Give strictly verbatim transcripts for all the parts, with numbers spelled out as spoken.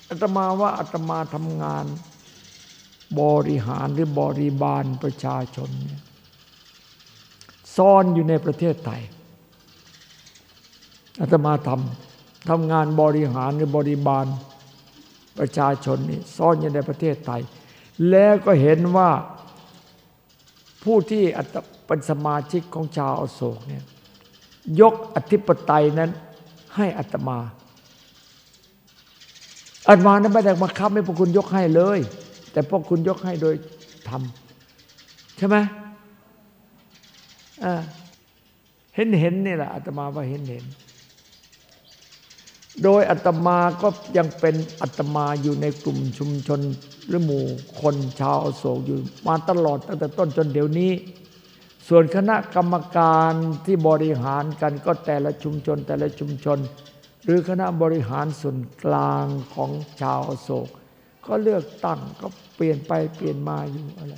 อาตมาว่าอาตมาทำงานบริหารหรือบริบาลประชาชนเนี่ยซ่อนอยู่ในประเทศไทยอาตมาทำทำงานบริหารหรือบริบาลประชาชนนี่ซ่อนอยู่ในประเทศไทยแล้วก็เห็นว่าผู้ที่เป็นสมาชิกของชาวอโศกเนี่ยยกอธิปไตยนั้นให้อาตมาอาตมานั้นไม่ได้บังคับให้พวกคุณยกให้เลยแต่พวกคุณยกให้โดยธรรมใช่ไหมเห็นเห็นนี่แหละอาตมาว่าเห็นเห็นโดยอาตมาก็ยังเป็นอาตมาอยู่ในกลุ่มชุมชนหรือหมู่คนชาวอโศกอยู่มาตลอดตั้งแต่ต้นจนเดี๋ยวนี้ส่วนคณะกรรมการที่บริหารกันก็แต่ละชุมชนแต่ละชุมชนหรือคณะบริหารส่วนกลางของชาวอโศกก็เลือกตั้งก็เปลี่ยนไปเปลี่ยนมาอยู่อะไร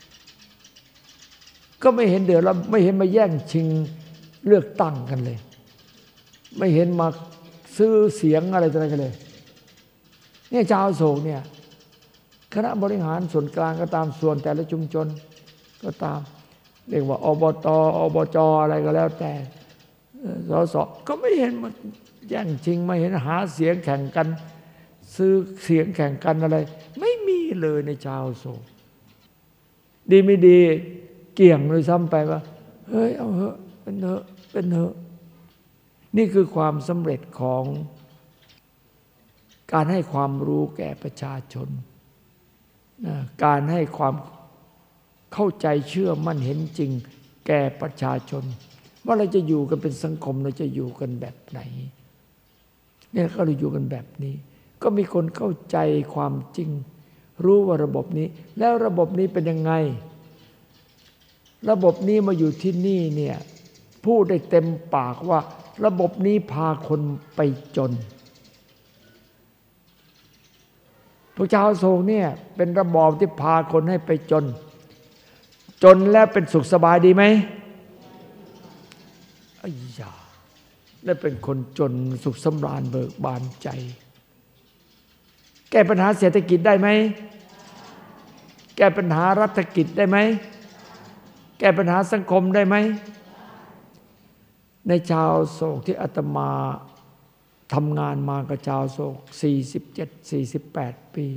ก็ไม่เห็นเดือดแล้วไม่เห็นมาแย่งชิงเลือกตั้งกันเลยไม่เห็นมาซื้อเสียงอะไรต่ออะไรกันเลยเนี่ยชาวอโศกเนี่ยคณะบริหารส่วนกลางก็ตามส่วนแต่ละชุมชนก็ตามเรียกว่าอบตอบจอะไรก็แล้วแต่สสก็ไม่เห็นมาแย่งชิงไม่เห็นหาเสียงแข่งกันซื้อเสียงแข่งกันอะไรไม่มีเลยในชาวอโศกดีไม่ดีเกี่ยงเลยซ้ำไปว่าเฮ้ยเอาเถอะเป็นเถอะเป็นเถอะนี่คือความสำเร็จของการให้ความรู้แก่ประชาชนการให้ความเข้าใจเชื่อมั่นเห็นจริงแก่ประชาชนว่าเราจะอยู่กันเป็นสังคมเราจะอยู่กันแบบไหนเนี่ยก็เราอยู่กันแบบนี้ก็มีคนเข้าใจความจริงรู้ว่าระบบนี้แล้วระบบนี้เป็นยังไงระบบนี้มาอยู่ที่นี่เนี่ยพูดได้เต็มปากว่าระบบนี้พาคนไปจนพระเจ้าอโศกเนี่ยเป็นระบอบที่พาคนให้ไปจนจนแล้วเป็นสุขสบายดีไหมอ้ยาแล้วเป็นคนจนสุขสำราญเบิกบานใจแก้ปัญหาเศรษฐกิจได้ไหมแก้ปัญหารัฐกิจได้ไหมแก้ปัญหาสังคมได้ไหมในชาวโศกที่อาตมาทำงานมากับชาวโศกสี่สิบเจ็ด สี่สิบแปดปี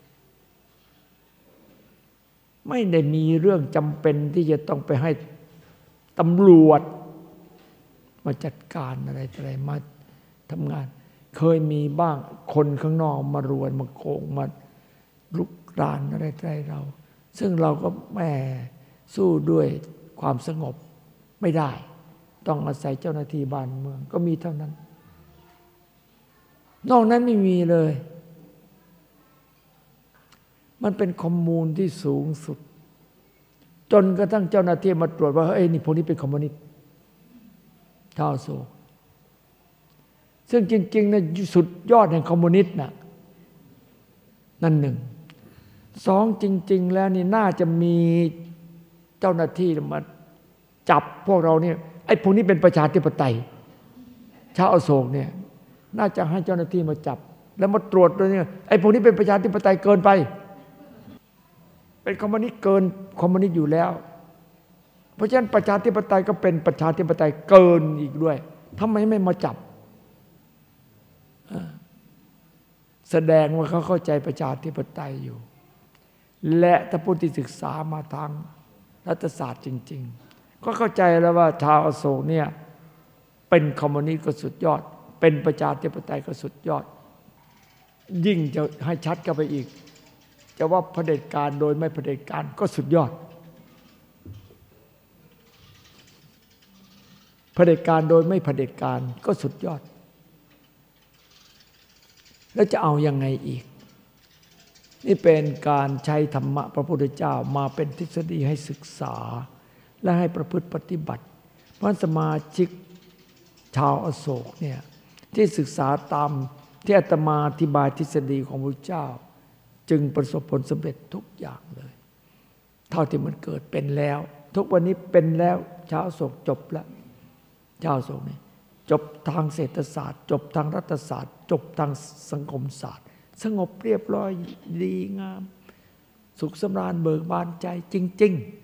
ไม่ได้มีเรื่องจำเป็นที่จะต้องไปให้ตำรวจมาจัดการอะไรอะไรมาทำงานเคยมีบ้างคนข้างนอกมารวนมาโกงมาลุกรานอะไรอะไรเราซึ่งเราก็แหมสู้ด้วยความสงบไม่ได้ต้องอาศัยเจ้าหน้าที่บ้านเมืองก็มีเท่านั้นนอกนั้นไม่มีเลยมันเป็นคอมมูนที่สูงสุดจนกระทั่งเจ้าหน้าที่มาตรวจว่าเฮ้ยนี่พวกนี้เป็นคอมมิวนิสต์ชาวอโศกซึ่งจริงๆนะสุดยอดแห่งคอมมิวนิสต์น่ะนั่นหนึ่งสองจริงๆแล้วนี่น่าจะมีเจ้าหน้าที่มาจับพวกเราเนี่ยไอ้พวกนี้เป็นประชาธิปไตยชาวอโศกเนี่ยน่าจะให้เจ้าหน้าที่มาจับแล้วมาตรวจด้วยเนี่ยไอ้พวกนี้เป็นประชาธิปไตยเกินไปเป็นคอมมิวนิสต์เกินคอมมิวนิสต์อยู่แล้วเพราะฉะนั้นประชาธิปไตยก็เป็นประชาธิปไตยเกินอีกด้วยทำไมไม่มาจับแสดงว่าเขาเข้าใจประชาธิปไตยอยู่และถ้าผู้ที่ศึกษามาทางรัฐศาสตร์จริงๆก็เข้าใจแล้วว่าชาวอโศกเนี่ยเป็นคอมมิวนิสต์ก็สุดยอดเป็นประชาธิปไตยก็สุดยอดยิ่งจะให้ชัดเข้าไปอีกจะว่าเผด็จการโดยไม่เผด็จการก็สุดยอดเผด็จการโดยไม่เผด็จการก็สุดยอดแล้วจะเอายังไงอีกนี่เป็นการใช้ธรรมะพระพุทธเจ้ามาเป็นทฤษฎีให้ศึกษาและให้ประพฤติปฏิบัติเพราะสมาชิกชาวอโศกเนี่ยที่ศึกษาตามที่อาตมาอธิบายทฤษฎีของพระเจ้าจึงประสบผลสำเร็จทุกอย่างเลยเท่าที่มันเกิดเป็นแล้วทุกวันนี้เป็นแล้วชาวอโศกจบแล้วชาวอโศกนี่จบทางเศรษฐศาสตร์จบทางรัฐศาสตร์จบทางสังคมศาสตร์สงบเรียบร้อยดีงามสุขสำราญเบิกบานใจจริง ๆ